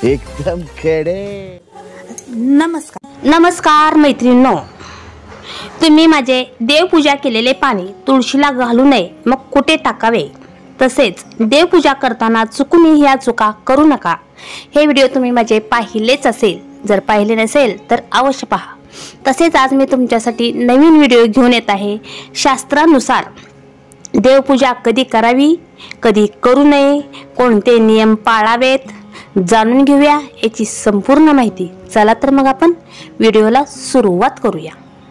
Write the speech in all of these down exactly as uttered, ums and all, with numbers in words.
एकदम खडे। नमस्कार नमस्कार मैत्रिणींनो, तुम्ही माझे देवपूजा केलेले पाणी तुळशीला घालू नये, मग कुठे टाकावे, तसेच देवपूजा करताना चुकूनही ह्या चुका करू नका। हे व्हिडिओ तुम्ही माझे पाहिलेच असेल, जर पाहिले नसेल तर अवश्य पहा। तसेच आज मी तुमच्यासाठी नवीन व्हिडिओ घेऊन येत आहे। शास्त्रानुसार देवपूजा कधी करावी, कधी करू नये, कोणते नियम पाळावेत, जाणून घेऊया याची संपूर्ण माहिती। चला तर मग आपण व्हिडिओला सुरुवात करूया।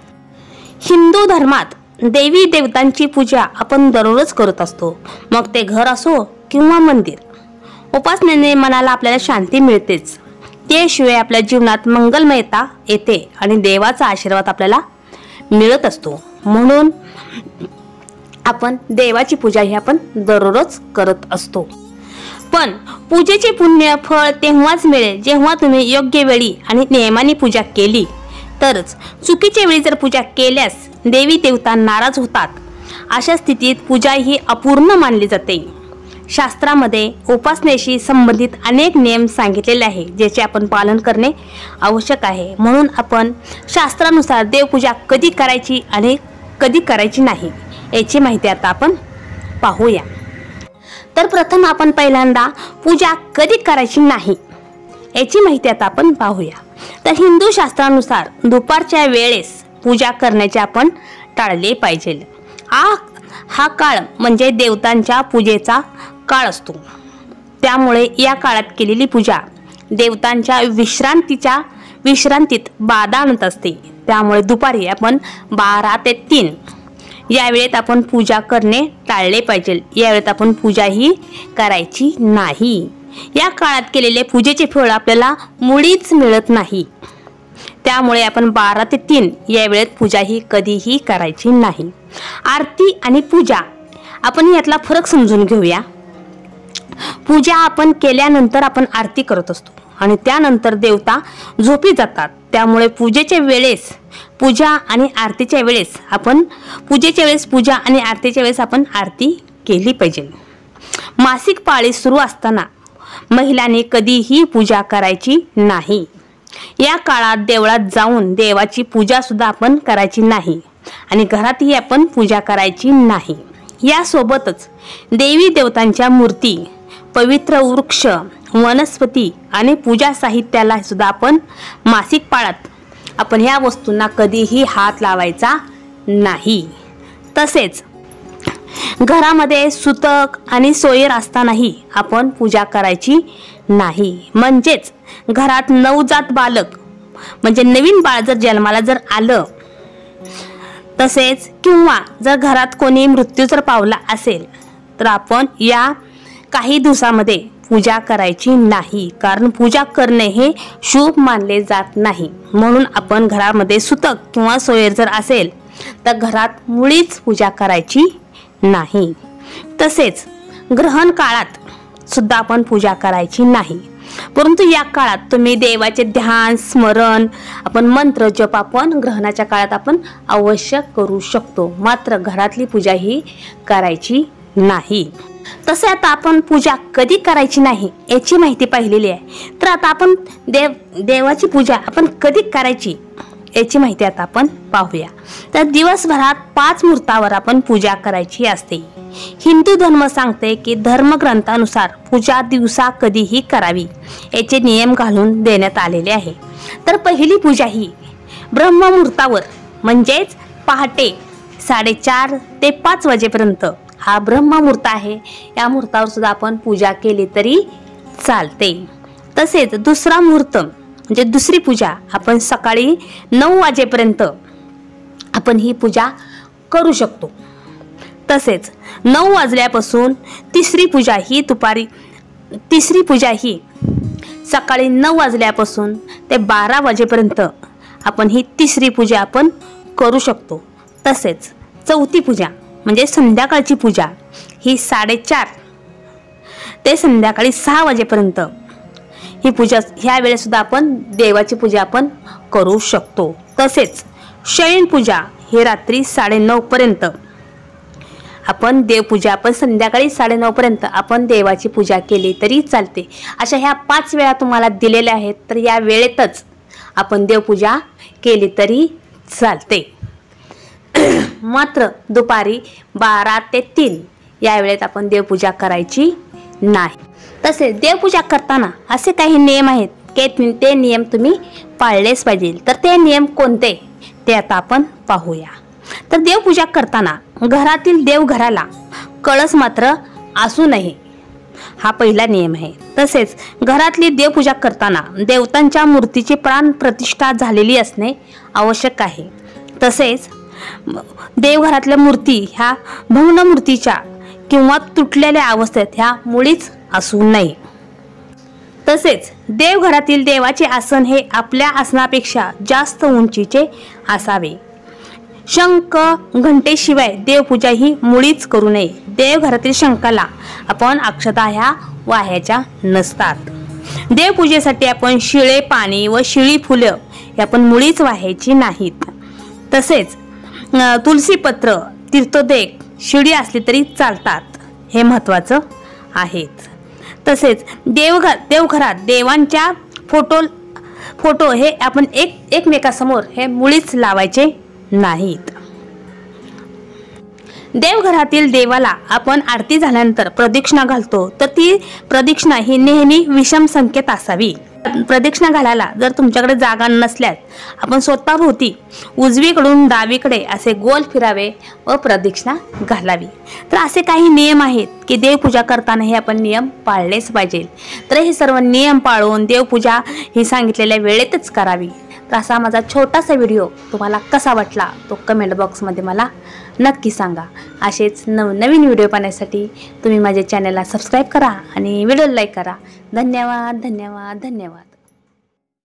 हिंदू धर्मात देवी देवतांची पूजा आपण दररोज करत असतो, मग ते घर असो किंवा मंदिर। उपासनेने मनाला आपल्याला शांती मिळतेच, त्याशिवाय आपल्या जीवनात मंगलमयता येते आणि देवाचा आशीर्वाद आपल्याला मिळत असतो। म्हणून आपण देवाची पूजा ही आपण दररोज करत असतो। पण पूजेचे पुण्य फळ तेव्हाच मिळेल जेव्हा तुम्ही योग्य वेळी आणि नियमाने पूजा केली तरच। चुकीच्या वेळी जर पूजा केल्यास देवी देवता नाराज होतात, अशा स्थितीत पूजा ही अपूर्ण मानली जाते। शास्त्रामध्ये उपासनेशी संबंधित अनेक नियम सांगितलेले आहे, ज्याचे आपण पालन करणे आवश्यक आहे। म्हणून आपण शास्त्रानुसार देवपूजा कधी करायची आणि कधी करायची नाही याची माहिती आता आपण पाहूया। तर प्रथम आपण पहिल्यांदा पूजा कधी करायची नाही याची माहिती आता आपण पाहूया। तर हिंदू शास्त्रानुसार दुपारच्या वेळेस पूजा करण्याचे आपण टाळले पाहिजे। हा हा काळ म्हणजे देवतांच्या पूजेचा काळ असतो, त्यामुळे या काळात केलेली पूजा देवतांच्या विश्रांतीच्या विश्रांतीत बाधा आणत असते। त्यामुळे दुपारी आपण बारा ते तीन या वेळेत आपण पूजा करणे टाळले पाहिजे। या वेळेत आपण पूजा ही करायची नाही। या काळात केलेले पूजेचे फळ आपल्याला मुळीच मिळत नाही, त्यामुळे आपण बारा ते तीन या वेळेत पूजा ही कधीही करायची नाही। आरती आणि पूजा आपण यातला फरक समजून घेऊया। पूजा आपण केल्यानंतर आपण आरती करत असतो आणि त्यानंतर देवता झोपी जातात, त्यामुळे पूजेच्या वेळेस पूजा आणि आरतीच्या वेळेस आपण पूजेच्या वेळेस पूजा आणि आरतीच्या वेळेस आपण आरती केली पाहिजे। मासिक पाळी सुरू असताना महिलांनी कधीही पूजा करायची नाही। या काळात देवळात जाऊन देवाची पूजा सुद्धा आपण करायची नाही आणि घरातही आपण पूजा करायची नाही। यासोबतच देवी देवतांच्या मूर्ती, पवित्र वृक्ष, वनस्पती आणि पूजा साहित्याला सुद्धा आपण मासिक पाळात आपण ह्या वस्तूंना कधीही हात लावायचा नाही। तसेच घरामध्ये सुतक आणि सोयर असतानाही आपण पूजा करायची नाही। म्हणजेच घरात नवजात बालक म्हणजे नवीन बाळ जर जन्माला जर आलं, तसेच किंवा जर घरात कोणी मृत्यू जर पावला असेल तर आपण या काही दिवसामध्ये पूजा करायची नाही, कारण पूजा करणे हे शुभ मानले जात नाही। म्हणून आपण घरामध्ये सुतक किंवा सोयर जर असेल तर घरात मुळीच पूजा करायची नाही। तसेच ग्रहण काळात सुद्धा आपण पूजा करायची नाही, परंतु या काळात तुम्ही देवाचे ध्यान स्मरण आपण मंत्र जप आपण ग्रहणाच्या काळात आपण अवश्य करू शकतो, मात्र घरातली पूजा ही करायची नाही। तसे आता आपण पूजा कधी करायची नाही याची माहिती पाहिलेली आहे, तर आता आपण देव देवाची पूजा आपण कधी करायची याची माहिती आता आपण पाहूया। तर दिवसभरात पाच मुहूर्तावर आपण पूजा करायची असते। हिंदू धर्म सांगते की धर्मग्रंथानुसार पूजा दिवसा कधीही करावी याचे नियम घालून देण्यात आलेले आहे। तर पहिली पूजा ही ब्रह्ममुहूर्तावर म्हणजेच पहाटे साडेचार ते पाच वाजेपर्यंत हा ब्रह्ममुहूर्त आहे, या मुहूर्तावर सुद्धा आपण पूजा केली तरी चालते। तसेच दुसरा मुहूर्त म्हणजे दुसरी पूजा आपण सकाळी नऊ वाजेपर्यंत आपण ही पूजा करू शकतो। तसेच नऊ वाजल्यापासून तिसरी पूजा ही दुपारी तिसरी पूजा ही सकाळी नऊ वाजल्यापासून ते बारा वाजेपर्यंत आपण ही तिसरी पूजा आपण करू शकतो। तसेच चौथी पूजा म्हणजे संध्याकाळची पूजा ही साडेचार ते संध्याकाळी सहा वाजेपर्यंत ही पूजा ह्या वेळेस सुद्धा आपण देवाची पूजा आपण करू शकतो। तसेच शयन पूजा ही रात्री साडेनऊ पर्यंत आपण देवपूजा आपण संध्याकाळी साडेनऊ पर्यंत आपण देवाची पूजा केली तरी चालते। अशा ह्या पाच वेळा तुम्हाला दिलेल्या आहेत, तर या वेळेतच आपण देवपूजा केली तरी चालते। मात्र दुपारी बारा ते तीन या वेळेत आपण देवपूजा करायची नाही। तसेच देवपूजा करताना असे काही नियम आहेत की ते नियम तुम्ही पाळलेच पाहिजे। तर ते नियम कोणते ते आता आपण पाहूया। तर देवपूजा करताना घरातील देवघराला कळस मात्र असू नये, हा पहिला नियम आहे। तसेच घरातली देवपूजा करताना देवतांच्या मूर्तीची प्राण प्रतिष्ठा झालेली असणे आवश्यक आहे। तसेच देवघरातल्या मूर्ती ह्या भग्न मूर्तीच्या किंवा तुटलेल्या अवस्थेत ह्या मुळीच असू नये। तसेच देवघरातील देवाचे आसन हे आपल्या आसनापेक्षा जास्त उंचीचे असावे। शंख घंटेशिवाय देवपूजा ही मुळीच करू नये। देवघरातील शंखाला आपण अक्षता ह्या वाह्याच्या नसतात। देवपूजेसाठी आपण शिळे पाणी व शिळी फुलं हे आपण मुळीच वाहायची नाहीत। तसेच तुलसीपत्र तीर्थोदेक शिडी असली तरी चालतात, हे महत्त्वाचं आहे। तसेच देवघर देवघरात देवांच्या फोटो फोटो हे आपण एक एकमेकासमोर हे मुळीच लावायचे नाहीत। देवघरातील देवाला आपण आरती झाल्यानंतर प्रदक्षिणा घालतो, तर ती प्रदक्षिणा ही नेहमी विषम संकेत असावी। प्रदक्षिणा घालायला जर तुमच्याकडे जागा नसल्यास आपण स्वतःभोवती उजवीकडून डावीकडे असे गोल फिरावे व प्रदक्षिणा घालावी। तर असे काही नियम आहेत की देवपूजा करताना हे आपण नियम पाळलेच पाहिजे। तर हे सर्व नियम पाळून देवपूजा ही सांगितलेल्या वेळेतच करावी। तर असा माझा छोटासा व्हिडिओ तुम्हाला कसा वाटला तो कमेंट बॉक्समध्ये मला नक्की सांगा। असेच नवनवीन व्हिडिओ पाहण्यासाठी तुम्ही माझ्या चॅनलला सबस्क्राईब करा आणि व्हिडिओला लाईक करा। धन्यवाद धन्यवाद धन्यवाद।